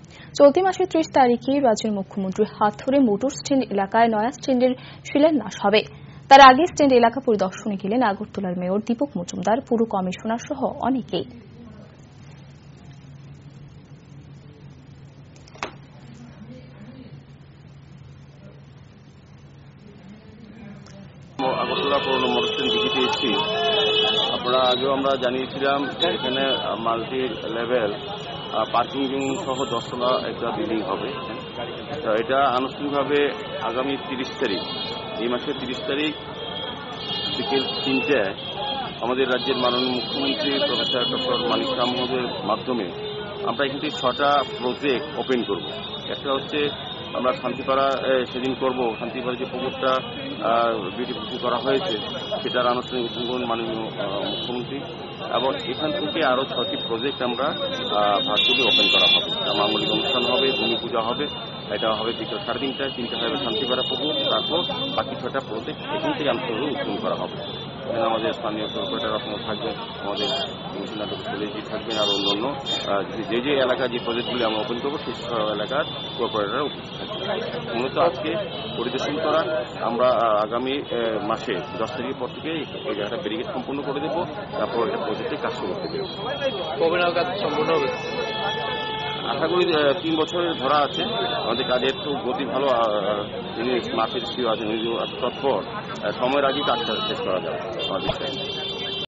চলতি মাসের ৩০ তারিখে রাজ্যের মুখ্যমন্ত্রীর হাত ধরে মোটর স্ট্যান্ড এলাকায় নয়া স্ট্যান্ডের শিলান্যাস হবে। তার আগে স্ট্যান্ড এলাকা পরিদর্শনে গেলেন আগরতলার মেয়র দীপক মজুমদার, পুর কমিশনার সহ অনেকেই। আগরতলা পৌর মোটর স্ট্যান্ড দিঘিতে এসেছি। আপনারা আগেও আমরা জানিয়েছিলাম এখানে মাল্টি লেভেল পার্কিং সহ 10তলা একটা বিল্ডিং হবে। তো এটা আনুষ্ঠানিকভাবে আগামী 30 তারিখ, এই মাসের 30 তারিখ বিকেল 3টায় আমাদের রাজ্যের মাননীয় মুখ্যমন্ত্রী প্রফেসর ডক্টর মানিক সাহা মহোদয়ের মাধ্যমে আমরা এখান থেকে 6টা প্রজেক্ট ওপেন করব। একটা হচ্ছে আমরা শান্তিপাড়া সেদিন করব, শান্তিপাড়া যে পুকুরটা বিউটিফিকেশন করা হয়েছে সেটার আনুষ্ঠানিক উদ্বোধন মাননীয় মুখ্যমন্ত্রী, এবং এখান থেকে আরও 6টি প্রজেক্ট আমরা ভার্চুয়ালি ওপেন করা হবে। মাঙ্গলিক অনুষ্ঠান হবে, ভূমি পূজা হবে, এটা হবে বিকেল 3:30টায়, 3টা হবে শান্তিপাড়া পুকুর, তারপর বাকি 6টা প্রজেক্ট এখান থেকে আনুষ্ঠানিক উদ্বোধন করা হবে। এখানে আমাদের স্থানীয় কর্পোরেটর আপনারা থাকবেন, আমাদের কমিশনার কলেজই থাকবেন, আর অন্যান্য যে এলাকায় যে প্রজেক্টগুলি আমরা ওপেন করবো সেই সব এলাকার কর্পোরেটররা উপস্থিত থাকবেন। মূলত আজকে পরিদর্শন করা, আমরা আগামী মাসে 10 তারিখের পর থেকে এই জায়গাটা ব্যারিকেড সম্পূর্ণ করে দেবো, তারপর এটা প্রজেক্টে কাজ শুরু করতে দেবো। কবে নাগাদ সম্পূর্ণ হবে? আশা করি 3 বছরের ধরা আছে। আমাদের কাজের তো গতি ভালো, তিনি মাসের সিও আছেন, তৎপর সময়ের আগেই কাজটা শেষ করা যাবে আমার বিশ্বাস।